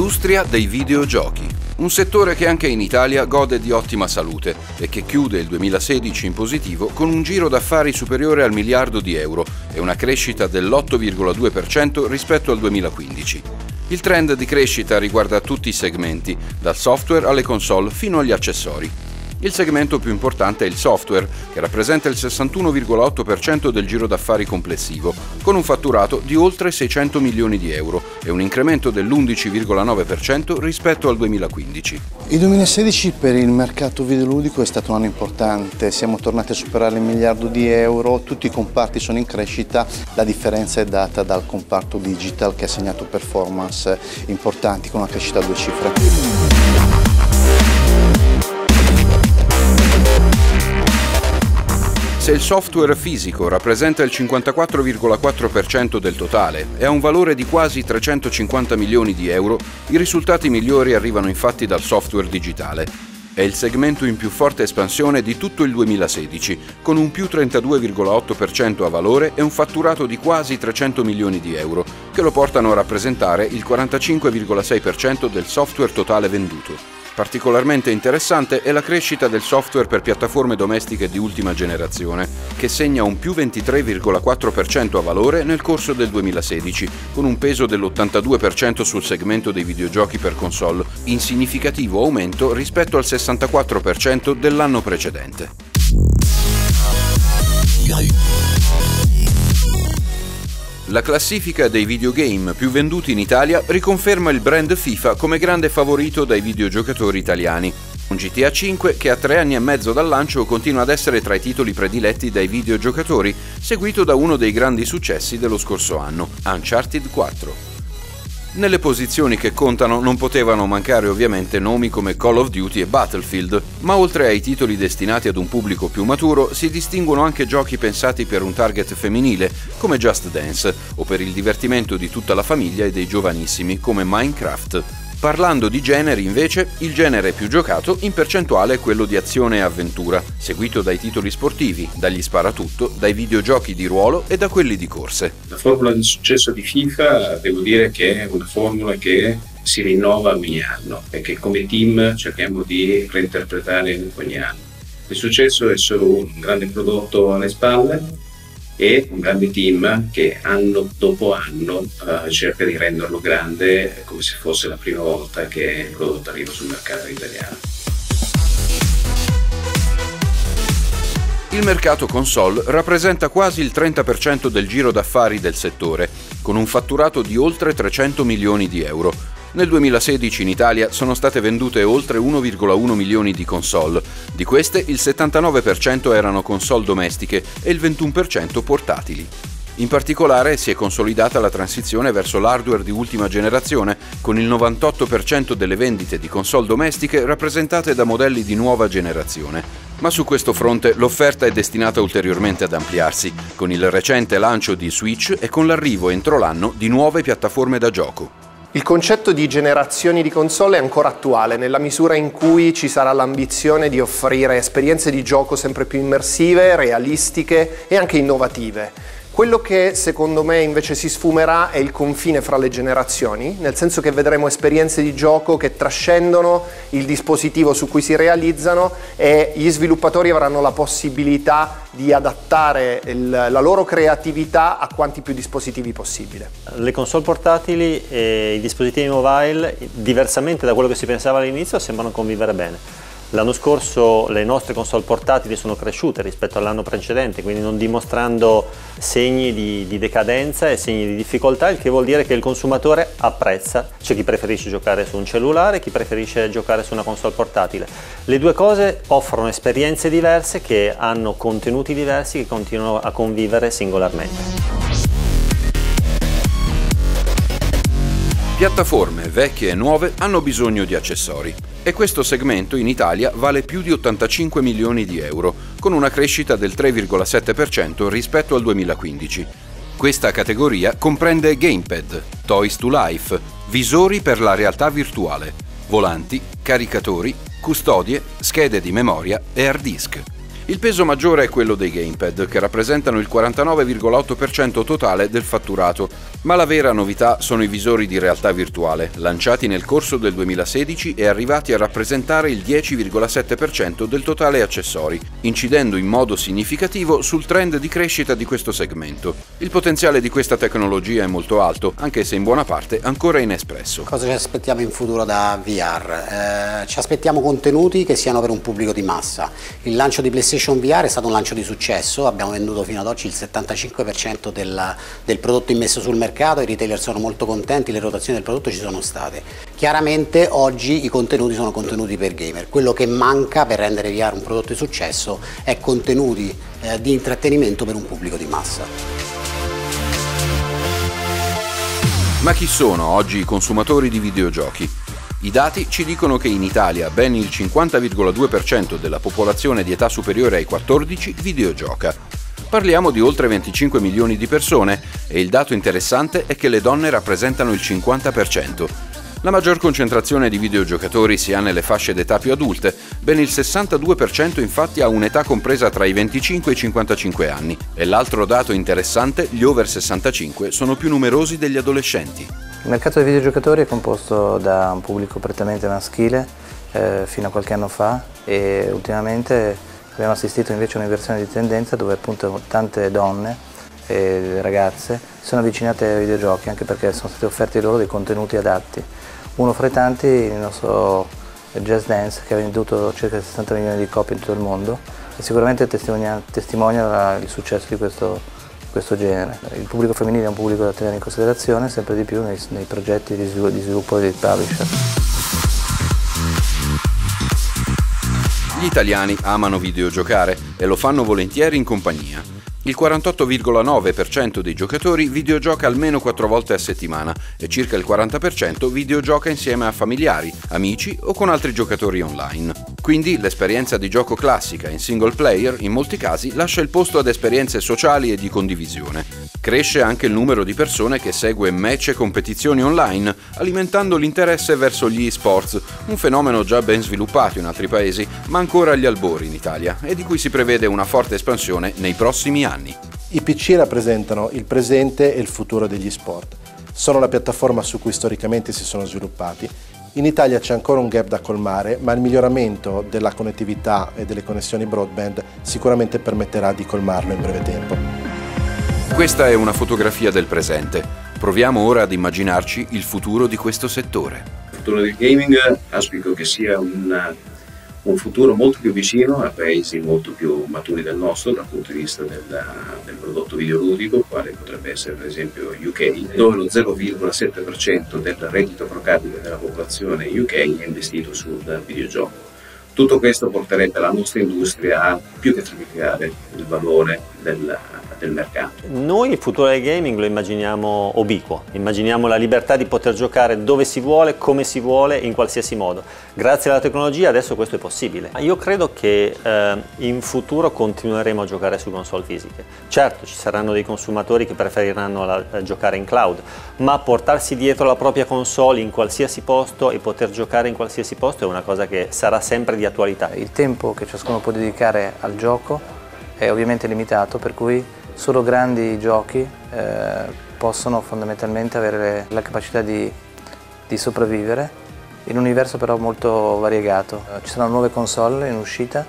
Industria dei videogiochi. Un settore che anche in Italia gode di ottima salute e che chiude il 2016 in positivo con un giro d'affari superiore al miliardo di euro e una crescita dell'8,2% rispetto al 2015. Il trend di crescita riguarda tutti i segmenti, dal software alle console fino agli accessori. Il segmento più importante è il software, che rappresenta il 61,8% del giro d'affari complessivo, con un fatturato di oltre 600 milioni di euro e un incremento dell'11,9% rispetto al 2015. Il 2016 per il mercato videoludico è stato un anno importante, siamo tornati a superare il miliardo di euro, tutti i comparti sono in crescita, la differenza è data dal comparto digital che ha segnato performance importanti con una crescita a 2 cifre. Se il software fisico rappresenta il 54,4% del totale e ha un valore di quasi 350 milioni di euro, i risultati migliori arrivano infatti dal software digitale. È il segmento in più forte espansione di tutto il 2016, con un più 32,8% a valore e un fatturato di quasi 300 milioni di euro, che lo portano a rappresentare il 45,6% del software totale venduto. Particolarmente interessante è la crescita del software per piattaforme domestiche di ultima generazione, che segna un più 23,4% a valore nel corso del 2016, con un peso dell'82% sul segmento dei videogiochi per console, in significativo aumento rispetto al 64% dell'anno precedente. La classifica dei videogame più venduti in Italia riconferma il brand FIFA come grande favorito dai videogiocatori italiani. Un GTA 5 che a 3 anni e mezzo dal lancio continua ad essere tra i titoli prediletti dai videogiocatori, seguito da uno dei grandi successi dello scorso anno, Uncharted 4. Nelle posizioni che contano non potevano mancare ovviamente nomi come Call of Duty e Battlefield, ma oltre ai titoli destinati ad un pubblico più maturo si distinguono anche giochi pensati per un target femminile come Just Dance o per il divertimento di tutta la famiglia e dei giovanissimi come Minecraft. Parlando di generi invece, il genere più giocato in percentuale è quello di azione e avventura, seguito dai titoli sportivi, dagli sparatutto, dai videogiochi di ruolo e da quelli di corse. La formula di successo di FIFA devo dire che è una formula che si rinnova ogni anno e che come team cerchiamo di reinterpretare ogni anno. Il successo è solo un grande prodotto alle spalle e un grande team che anno dopo anno cerca di renderlo grande come se fosse la prima volta che il prodotto arriva sul mercato italiano. Il mercato console rappresenta quasi il 30% del giro d'affari del settore, con un fatturato di oltre 300 milioni di euro. Nel 2016 in Italia sono state vendute oltre 1,1 milioni di console. Di queste il 79% erano console domestiche e il 21% portatili. In particolare si è consolidata la transizione verso l'hardware di ultima generazione, con il 98% delle vendite di console domestiche rappresentate da modelli di nuova generazione. Ma su questo fronte l'offerta è destinata ulteriormente ad ampliarsi, con il recente lancio di Switch e con l'arrivo entro l'anno di nuove piattaforme da gioco. Il concetto di generazioni di console è ancora attuale, nella misura in cui ci sarà l'ambizione di offrire esperienze di gioco sempre più immersive, realistiche e anche innovative. Quello che secondo me invece si sfumerà è il confine fra le generazioni, nel senso che vedremo esperienze di gioco che trascendono il dispositivo su cui si realizzano e gli sviluppatori avranno la possibilità di adattare la loro creatività a quanti più dispositivi possibile. Le console portatili e i dispositivi mobile, diversamente da quello che si pensava all'inizio, sembrano convivere bene. L'anno scorso le nostre console portatili sono cresciute rispetto all'anno precedente, quindi non dimostrando segni di decadenza e segni di difficoltà, il che vuol dire che il consumatore apprezza. C'è chi preferisce giocare su un cellulare, chi preferisce giocare su una console portatile. Le due cose offrono esperienze diverse che hanno contenuti diversi che continuano a convivere singolarmente. Piattaforme vecchie e nuove hanno bisogno di accessori e questo segmento in Italia vale più di 85 milioni di euro, con una crescita del 3,7% rispetto al 2015. Questa categoria comprende gamepad, toys to life, visori per la realtà virtuale, volanti, caricatori, custodie, schede di memoria e hard disk. Il peso maggiore è quello dei gamepad, che rappresentano il 49,8% totale del fatturato, ma la vera novità sono i visori di realtà virtuale, lanciati nel corso del 2016 e arrivati a rappresentare il 10,7% del totale accessori, incidendo in modo significativo sul trend di crescita di questo segmento. Il potenziale di questa tecnologia è molto alto, anche se in buona parte ancora inespresso. Cosa ci aspettiamo in futuro da VR? Ci aspettiamo contenuti che siano per un pubblico di massa. Il lancio di PlayStation VR è stato un lancio di successo, abbiamo venduto fino ad oggi il 75% del prodotto immesso sul mercato, i retailer sono molto contenti, le rotazioni del prodotto ci sono state. Chiaramente oggi i contenuti sono contenuti per gamer, quello che manca per rendere VR un prodotto di successo è contenuti di intrattenimento per un pubblico di massa. Ma chi sono oggi i consumatori di videogiochi? I dati ci dicono che in Italia ben il 50,2% della popolazione di età superiore ai 14 videogioca. Parliamo di oltre 25 milioni di persone e il dato interessante è che le donne rappresentano il 50%. La maggior concentrazione di videogiocatori si ha nelle fasce d'età più adulte, ben il 62% infatti ha un'età compresa tra i 25 e i 55 anni e l'altro dato interessante, gli over 65 sono più numerosi degli adolescenti. Il mercato dei videogiocatori è composto da un pubblico prettamente maschile fino a qualche anno fa e ultimamente abbiamo assistito invece a un'inversione di tendenza dove appunto tante donne e ragazze si sono avvicinate ai videogiochi anche perché sono stati offerti loro dei contenuti adatti. Uno fra i tanti il nostro Just Dance che ha venduto circa 60 milioni di copie in tutto il mondo e sicuramente testimonia il successo di questo genere. Il pubblico femminile è un pubblico da tenere in considerazione sempre di più nei progetti di sviluppo dei publisher. Gli italiani amano videogiocare e lo fanno volentieri in compagnia. Il 48,9% dei giocatori videogioca almeno 4 volte a settimana e circa il 40% videogioca insieme a familiari, amici o con altri giocatori online. Quindi l'esperienza di gioco classica in single player in molti casi lascia il posto ad esperienze sociali e di condivisione. Cresce anche il numero di persone che segue match e competizioni online, alimentando l'interesse verso gli e-sports, un fenomeno già ben sviluppato in altri paesi, ma ancora agli albori in Italia e di cui si prevede una forte espansione nei prossimi anni. I PC rappresentano il presente e il futuro degli sport. Sono la piattaforma su cui storicamente si sono sviluppati. In Italia c'è ancora un gap da colmare, ma il miglioramento della connettività e delle connessioni broadband sicuramente permetterà di colmarlo in breve tempo. Questa è una fotografia del presente. Proviamo ora ad immaginarci il futuro di questo settore. Il futuro del gaming auspico che sia un futuro molto più vicino a paesi molto più maturi del nostro dal punto di vista del prodotto videoludico, quale potrebbe essere per esempio UK, dove lo 0,7% del reddito pro capite della popolazione UK è investito sul videogioco. Tutto questo porterebbe la nostra industria a più che triplicare il valore del mercato. Noi il futuro del gaming lo immaginiamo ubiquo, immaginiamo la libertà di poter giocare dove si vuole, come si vuole, in qualsiasi modo. Grazie alla tecnologia adesso questo è possibile. Io credo che in futuro continueremo a giocare su console fisiche. Certo, ci saranno dei consumatori che preferiranno giocare in cloud, ma portarsi dietro la propria console in qualsiasi posto e poter giocare in qualsiasi posto è una cosa che sarà sempre di attualità. Il tempo che ciascuno può dedicare al gioco è ovviamente limitato, per cui solo grandi giochi possono fondamentalmente avere la capacità di sopravvivere in un universo però molto variegato. Ci saranno nuove console in uscita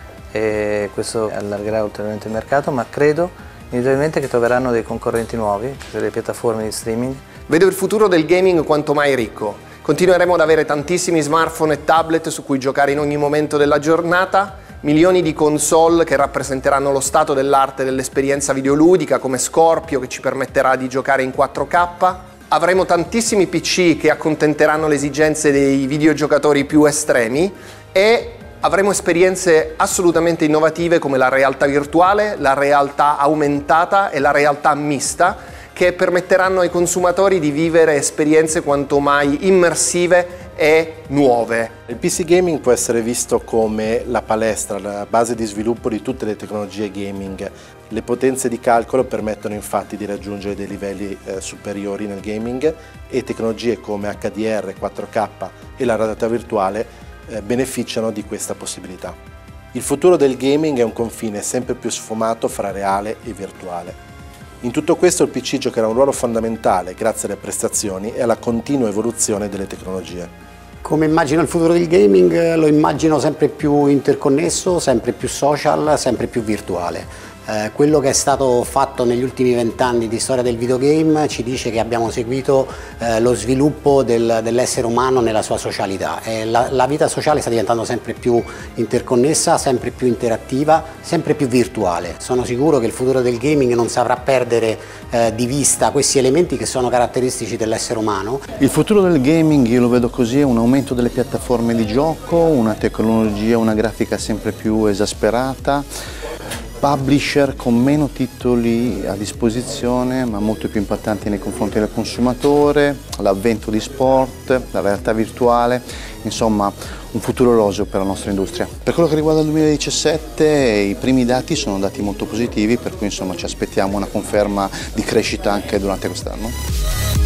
e questo allargherà ulteriormente il mercato, ma credo inevitabilmente che troveranno dei concorrenti nuovi, delle piattaforme di streaming. Vedo il futuro del gaming quanto mai ricco. Continueremo ad avere tantissimi smartphone e tablet su cui giocare in ogni momento della giornata, milioni di console che rappresenteranno lo stato dell'arte dell'esperienza videoludica come Scorpio che ci permetterà di giocare in 4K. Avremo tantissimi PC che accontenteranno le esigenze dei videogiocatori più estremi e avremo esperienze assolutamente innovative come la realtà virtuale, la realtà aumentata e la realtà mista che permetteranno ai consumatori di vivere esperienze quanto mai immersive e nuove. Il PC gaming può essere visto come la palestra, la base di sviluppo di tutte le tecnologie gaming. Le potenze di calcolo permettono infatti di raggiungere dei livelli superiori nel gaming e tecnologie come HDR, 4K e la realtà virtuale beneficiano di questa possibilità. Il futuro del gaming è un confine sempre più sfumato fra reale e virtuale. In tutto questo il PC giocherà un ruolo fondamentale grazie alle prestazioni e alla continua evoluzione delle tecnologie. Come immagino il futuro del gaming? Lo immagino sempre più interconnesso, sempre più social, sempre più virtuale. Quello che è stato fatto negli ultimi 20 anni di storia del videogame ci dice che abbiamo seguito lo sviluppo dell'essere umano nella sua socialità. La vita sociale sta diventando sempre più interconnessa, sempre più interattiva, sempre più virtuale. Sono sicuro che il futuro del gaming non saprà perdere di vista questi elementi che sono caratteristici dell'essere umano. Il futuro del gaming, io lo vedo così, è un aumento delle piattaforme di gioco, una tecnologia, una grafica sempre più esasperata, publisher con meno titoli a disposizione ma molto più impattanti nei confronti del consumatore, l'avvento di sport, la realtà virtuale, insomma un futuro roseo per la nostra industria. Per quello che riguarda il 2017 i primi dati sono dati molto positivi, per cui insomma ci aspettiamo una conferma di crescita anche durante quest'anno.